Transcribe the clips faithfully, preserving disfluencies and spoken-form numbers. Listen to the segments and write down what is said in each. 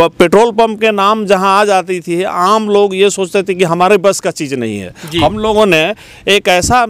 Petrol pump के नाम जहां आ जाती थी, आम लोग ये सोचते थे कि हमारे बस का चीज़ नहीं है। हम लोगों ने एक ऐसा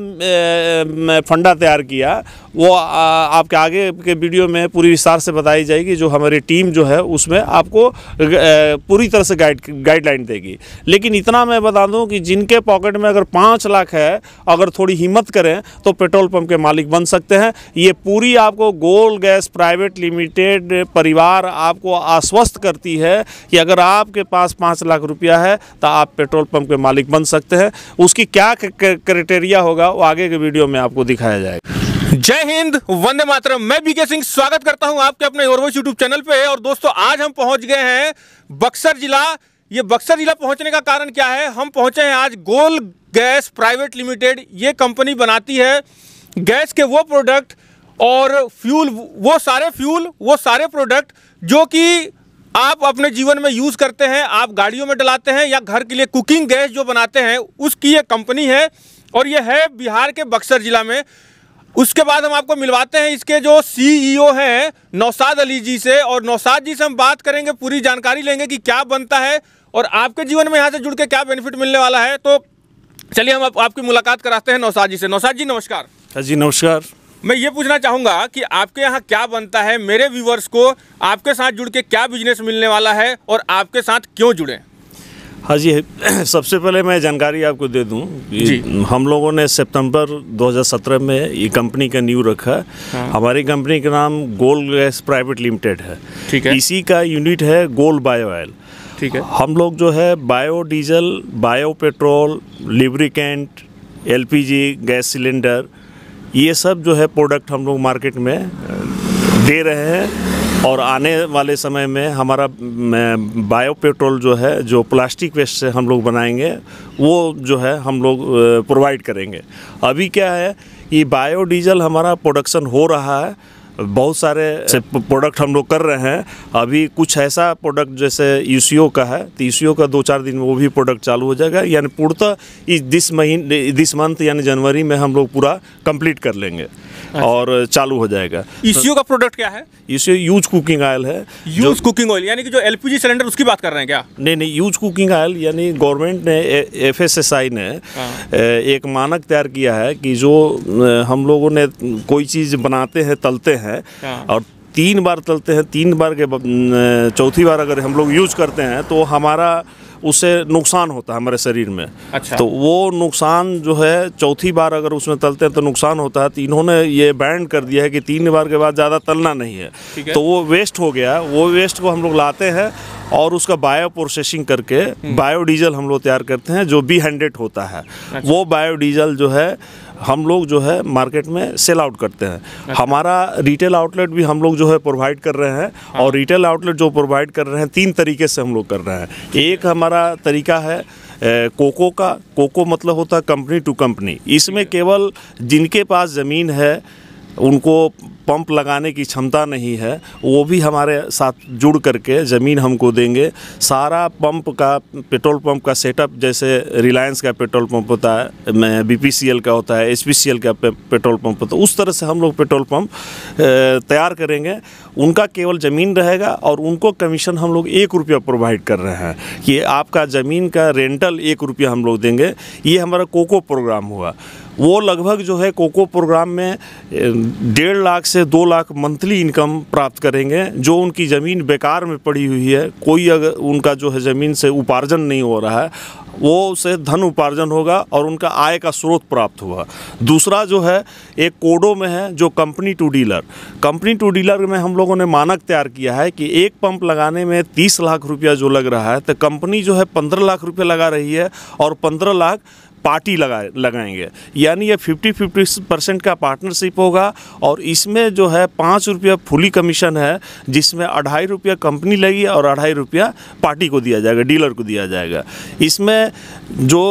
फंडा तैयार किया, वो आ, आपके आगे के वीडियो में पूरी विस्तार से बताई जाएगी, जो हमारी टीम जो है उसमें आपको पूरी तरह से गाइड गाइडलाइन देगी। लेकिन इतना मैं बता दूं कि जिनके पॉकेट में अगर पाँच लाख है, अगर थोड़ी हिम्मत करें तो पेट्रोल पंप के मालिक बन सकते हैं। ये पूरी आपको गोल्ड गैस प्राइवेट लिमिटेड परिवार आपको आश्वस्त करती है कि अगर आपके पास पाँच लाख रुपया है तो आप पेट्रोल पंप के मालिक बन सकते हैं। उसकी क्या क्राइटेरिया होगा वो आगे के वीडियो में आपको दिखाया जाएगा। जय हिंद, वंदे मातरम। मैं बीके सिंह स्वागत करता हूं आपके अपने योरवोइस यूट्यूब चैनल पे। और दोस्तों, आज हम पहुंच गए हैं बक्सर जिला। ये बक्सर जिला पहुंचने का कारण क्या है? हम पहुंचे हैं आज गोल्ड गैस प्राइवेट लिमिटेड। ये कंपनी बनाती है गैस के वो प्रोडक्ट और फ्यूल, वो सारे फ्यूल, वो सारे प्रोडक्ट जो कि आप अपने जीवन में यूज़ करते हैं, आप गाड़ियों में डलाते हैं या घर के लिए कुकिंग गैस जो बनाते हैं, उसकी ये कंपनी है। और ये है बिहार के बक्सर जिला में। उसके बाद हम आपको मिलवाते हैं इसके जो सीईओ हैं नौशाद अली जी से। और नौशाद जी से हम बात करेंगे, पूरी जानकारी लेंगे कि क्या बनता है और आपके जीवन में यहाँ से जुड़ के क्या बेनिफिट मिलने वाला है। तो चलिए हम आप, आपकी मुलाकात कराते हैं नौशाद जी से। नौशाद जी नमस्कार। जी नमस्कार। मैं ये पूछना चाहूँगा कि आपके यहाँ क्या बनता है, मेरे व्यूवर्स को आपके साथ जुड़ के क्या बिजनेस मिलने वाला है और आपके साथ क्यों जुड़े? हाँ जी, सबसे पहले मैं जानकारी आपको दे दूं कि हम लोगों ने सितंबर दो हज़ार सत्रह में ये कंपनी का न्यू रखा। हाँ। हमारी कंपनी का नाम गोल्ड गैस प्राइवेट लिमिटेड है। ठीक है। इसी का यूनिट है गोल्ड बायो ऑयल। ठीक है। हम लोग जो है bio diesel, bio petrol, lubricant, LPG gas cylinder, ये सब जो है प्रोडक्ट हम लोग मार्केट में दे रहे हैं। और आने वाले समय में हमारा बायो पेट्रोल जो है, जो प्लास्टिक वेस्ट से हम लोग बनाएंगे, वो जो है हम लोग प्रोवाइड करेंगे। अभी क्या है कि बायो डीजल हमारा प्रोडक्शन हो रहा है, बहुत सारे से प्रोडक्ट हम लोग कर रहे हैं। अभी कुछ ऐसा प्रोडक्ट जैसे यूसीओ का है, तो यूसीओ का दो चार दिन में वो भी प्रोडक्ट चालू हो जाएगा। यानी पूर्णतः इस दिस महीने दिस मंथ यानी जनवरी में हम लोग पूरा कंप्लीट कर लेंगे। अच्छा। और चालू हो जाएगा। यूसीओ का प्रोडक्ट क्या है? यूसीओ यूज कुकिंग ऑयल है। यूज कुकिंग ऑयल यानी कि जो एलपीजी सिलेंडर, उसकी बात कर रहे हैं क्या? नहीं नहीं, यूज कुकिंग ऑयल यानी गवर्नमेंट ने, एफएसएसआई ने एक मानक तैयार किया है कि जो हम लोगों ने कोई चीज़ बनाते हैं, तलते हैं और तीन बार तलते हैं, तीन बार के चौथी बार अगर हम लोग यूज करते हैं तो हमारा उससे नुकसान होता है हमारे शरीर में। अच्छा। तो वो नुकसान जो है चौथी बार अगर उसमें तलते हैं तो नुकसान होता है। तो इन्होंने ये बैन कर दिया है कि तीन बार के बाद ज़्यादा तलना नहीं है। है। तो वो वेस्ट हो गया। वो वेस्ट को हम लोग लाते हैं और उसका बायो प्रोसेसिंग करके बायो डीजल हम लोग तैयार करते हैं, जो बी हंड्रेड होता है। अच्छा। वो बायो डीजल जो है हम लोग जो है मार्केट में सेल आउट करते हैं। अच्छा। हमारा रिटेल आउटलेट भी हम लोग जो है प्रोवाइड कर रहे हैं। हाँ। और रिटेल आउटलेट जो प्रोवाइड कर रहे हैं, तीन तरीके से हम लोग कर रहे हैं। एक हमारा तरीका है कोको का। कोको मतलब होता है कंपनी टू कंपनी। इसमें केवल जिनके पास ज़मीन है, उनको पंप लगाने की क्षमता नहीं है, वो भी हमारे साथ जुड़ करके ज़मीन हमको देंगे। सारा पंप का, पेट्रोल पंप का सेटअप, जैसे रिलायंस का पेट्रोल पंप होता है, बीपीसीएल का होता है, एचपीसीएल का पेट्रोल पंप होता है, उस तरह से हम लोग पेट्रोल पंप तैयार करेंगे। उनका केवल ज़मीन रहेगा और उनको कमीशन हम लोग एक रुपया प्रोवाइड कर रहे हैं कि आपका ज़मीन का रेंटल एक रुपया हम लोग देंगे। ये हमारा कोको प्रोग्राम हुआ। वो लगभग जो है कोको प्रोग्राम में डेढ़ लाख से दो लाख मंथली इनकम प्राप्त करेंगे। जो उनकी ज़मीन बेकार में पड़ी हुई है, कोई अगर उनका जो है ज़मीन से उपार्जन नहीं हो रहा है, वो उसे धन उपार्जन होगा और उनका आय का स्रोत प्राप्त हुआ। दूसरा जो है एक कोडो में है, जो company to dealer. Company to dealer में हम लोगों ने मानक तैयार किया है कि एक पंप लगाने में तीस लाख रुपया जो लग रहा है, तो कंपनी जो है पंद्रह लाख रुपया लगा रही है और पंद्रह लाख पार्टी लगा लगाएंगे। यानी ये फिफ्टी फिफ्टी परसेंट का पार्टनरशिप होगा। और इसमें जो है पाँच रुपया फुली कमीशन है, जिसमें अढ़ाई रुपया कंपनी लगी और अढ़ाई रुपया पार्टी को दिया जाएगा, डीलर को दिया जाएगा। इसमें जो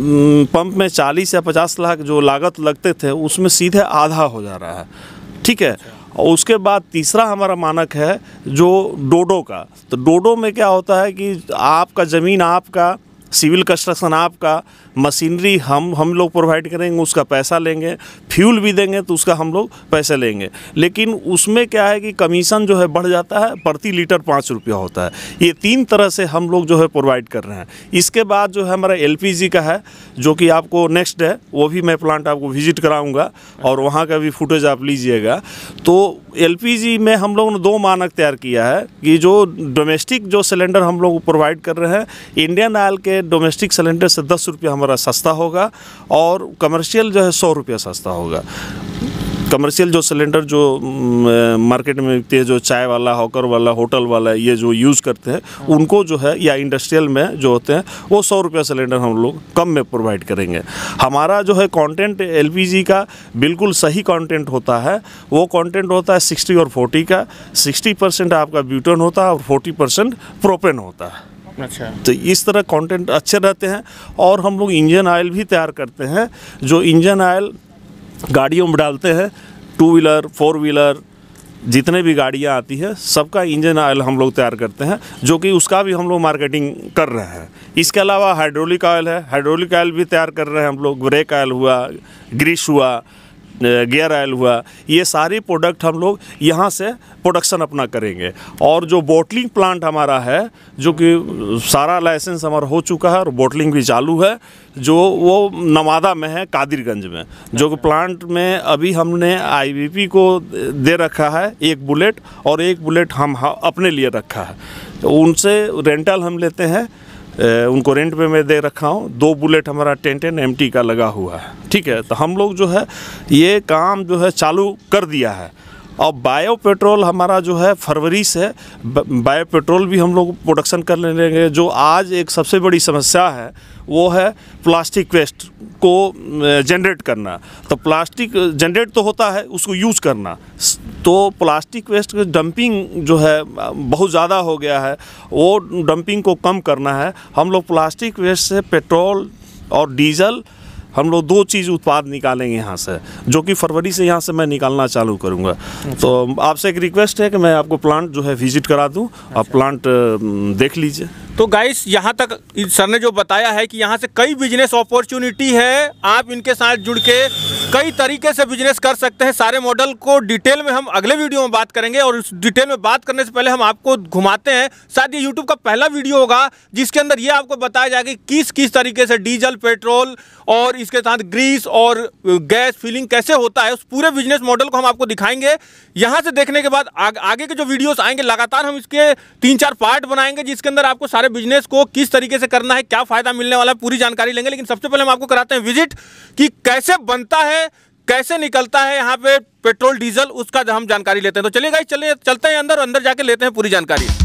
पंप में चालीस या पचास लाख जो लागत लगते थे, उसमें सीधे आधा हो जा रहा है। ठीक है। और उसके बाद तीसरा हमारा मानक है जो डोडो का। तो डोडो में क्या होता है कि आपका ज़मीन आपका, सिविल कंस्ट्रक्शन आपका, मशीनरी हम हम लोग प्रोवाइड करेंगे, उसका पैसा लेंगे, फ्यूल भी देंगे तो उसका हम लोग पैसे लेंगे, लेकिन उसमें क्या है कि कमीशन जो है बढ़ जाता है, प्रति लीटर पाँच रुपया होता है। ये तीन तरह से हम लोग जो है प्रोवाइड कर रहे हैं। इसके बाद जो है हमारा एलपीजी का है, जो कि आपको नेक्स्ट है, वो भी मैं प्लांट आपको विजिट कराऊंगा और वहाँ का भी फुटेज आप लीजिएगा। तो एलपीजी में हम लोगों ने दो मानक तैयार किया है कि जो डोमेस्टिक जो सिलेंडर हम लोग प्रोवाइड कर रहे हैं, इंडियन ऑयल के डोमेस्टिक सिलेंडर से दस रुपया हमारा सस्ता होगा और कमर्शियल जो है सौ रुपया सस्ता होगा। कमर्शियल जो सिलेंडर जो मार्केट में बिकते हैं, जो चाय वाला, हॉकर वाला, होटल वाला ये जो यूज़ करते हैं, उनको जो है या इंडस्ट्रियल में जो होते हैं वो सौ रुपया सिलेंडर हम लोग कम में प्रोवाइड करेंगे। हमारा जो है कंटेंट एलपीजी का बिल्कुल सही कंटेंट होता है। वो कंटेंट होता है सिक्सटी और फोर्टी का। सिक्सटी परसेंट आपका ब्यूटेन होता है और फोर्टी परसेंट प्रोपेन होता है। अच्छा, तो इस तरह कंटेंट अच्छे रहते हैं। और हम लोग इंजन ऑयल भी तैयार करते हैं, जो इंजन ऑयल गाड़ियों में डालते हैं। टू व्हीलर, फोर व्हीलर, जितने भी गाड़ियाँ आती है सबका इंजन ऑयल हम लोग तैयार करते हैं, जो कि उसका भी हम लोग मार्केटिंग कर रहे हैं। इसके अलावा हाइड्रोलिक ऑयल है, हाइड्रोलिक ऑयल भी तैयार कर रहे हैं हम लोग। ब्रेक ऑयल हुआ, ग्रीस हुआ, गियर ऑयल हुआ, ये सारे प्रोडक्ट हम लोग यहाँ से प्रोडक्शन अपना करेंगे। और जो बोटलिंग प्लांट हमारा है, जो कि सारा लाइसेंस हमारा हो चुका है और बोटलिंग भी चालू है, जो वो नवादा में है, कादिरगंज में। जो कि प्लांट में अभी हमने आईवीपी को दे रखा है एक बुलेट, और एक बुलेट हम अपने लिए रखा है। तो उनसे रेंटल हम लेते हैं, उनको रेंट पे मैं दे रखा हूँ। दो बुलेट हमारा टेन टेन एम टी का लगा हुआ है। ठीक है, तो हम लोग जो है ये काम जो है चालू कर दिया है। और बायो पेट्रोल हमारा जो है फरवरी से बायो पेट्रोल भी हम लोग प्रोडक्शन कर लेंगे। जो आज एक सबसे बड़ी समस्या है वो है प्लास्टिक वेस्ट को जनरेट करना। तो प्लास्टिक जनरेट तो होता है, उसको यूज़ करना। तो प्लास्टिक वेस्ट डंपिंग जो है बहुत ज़्यादा हो गया है, वो डंपिंग को कम करना है। हम लोग प्लास्टिक वेस्ट से पेट्रोल और डीजल हम लोग दो चीज़ उत्पाद निकालेंगे यहाँ से, जो कि फरवरी से यहाँ से मैं निकालना चालू करूँगा। तो आपसे एक रिक्वेस्ट है कि मैं आपको प्लांट जो है विजिट करा दूँ, आप प्लांट देख लीजिए। तो गाइस, यहाँ तक सर ने जो बताया है कि यहाँ से कई बिजनेस अपॉर्चुनिटी है, आप इनके साथ जुड़ के कई तरीके से बिजनेस कर सकते हैं। सारे मॉडल को डिटेल में हम अगले वीडियो में बात करेंगे, और उस डिटेल में बात करने से पहले हम आपको घुमाते हैं। शायद ये यूट्यूब का पहला वीडियो होगा जिसके अंदर ये आपको बताया जाएगा कि किस किस तरीके से डीजल, पेट्रोल और इसके साथ ग्रीस और गैस फिलिंग कैसे होता है। उस पूरे बिजनेस मॉडल को हम आपको दिखाएंगे। यहाँ से देखने के बाद आग, आगे के जो वीडियोस आएंगे लगातार हम इसके तीन चार पार्ट बनाएंगे, जिसके अंदर आपको सारे बिजनेस को किस तरीके से करना है, क्या फायदा मिलने वाला है, पूरी जानकारी लेंगे। लेकिन सबसे पहले हम आपको कराते हैं विजिट कि कैसे बनता है, कैसे निकलता है यहाँ पे पेट्रोल डीजल, उसका हम जानकारी लेते हैं। तो चलिए गाइस, चलिए चलते हैं अंदर, अंदर जाके लेते हैं पूरी जानकारी।